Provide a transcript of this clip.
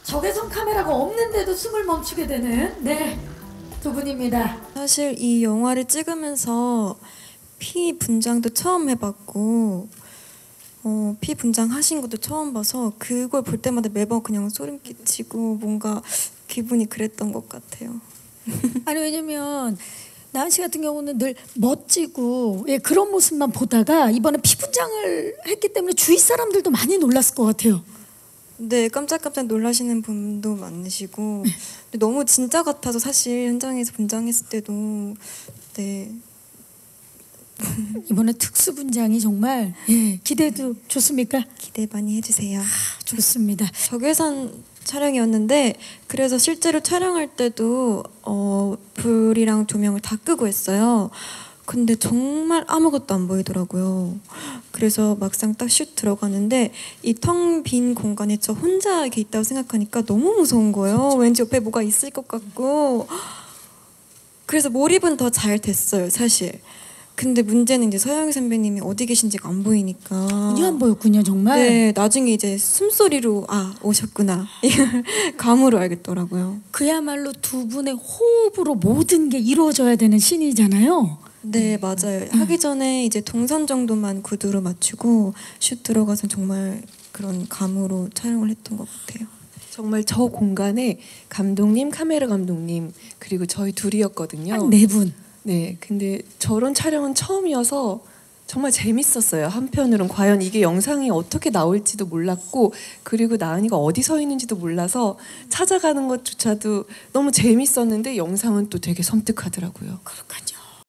적외선 카메라가 없는데도 숨을 멈추게 되는 두 분입니다. 사실 이 영화를 찍으면서 피 분장도 처음 해봤고 피 분장 하신 것도 처음 봐서 그걸 볼 때마다 매번 그냥 소름 끼치고 뭔가 기분이 그랬던 것 같아요. 아니 왜냐면 나은 씨 같은 경우는 늘 멋지고 그런 모습만 보다가 이번에 피분장을 했기 때문에 주위 사람들도 많이 놀랐을 것 같아요. 네, 깜짝깜짝 놀라시는 분도 많으시고 근데 너무 진짜 같아서 사실 현장에서 분장했을 때도 네. 이번에 특수 분장이 정말 기대도 좋습니까? 기대 많이 해주세요. 좋습니다. 적외선 촬영이었는데 그래서 실제로 촬영할 때도 불이랑 조명을 다 끄고 했어요. 근데 정말 아무것도 안 보이더라고요. 그래서 막상 딱 슛 들어가는데 이 텅 빈 공간에 저 혼자 이렇게 있다고 생각하니까 너무 무서운 거예요. 왠지 옆에 뭐가 있을 것 같고. 그래서 몰입은 더 잘 됐어요, 사실. 근데 문제는 이제 서영희 선배님이 어디 계신지가 안 보이니까. 전혀 안 보였군요, 정말. 네, 나중에 이제 숨소리로 오셨구나 이걸 감으로 알겠더라고요. 그야말로 두 분의 호흡으로 모든 게 이루어져야 되는 씬이잖아요. 네, 맞아요. 하기 전에 이제 동선 정도만 구두로 맞추고 슛 들어가서 정말 그런 감으로 촬영을 했던 것 같아요. 정말 저 공간에 감독님, 카메라 감독님 그리고 저희 둘이었거든요. 한 네 분. 네, 근데 저런 촬영은 처음이어서 정말 재밌었어요. 한편으론 과연 이게 영상이 어떻게 나올지도 몰랐고 그리고 나은이가 어디 서 있는지도 몰라서 찾아가는 것조차도 너무 재밌었는데 영상은 또 되게 섬뜩하더라고요. 그렇군요.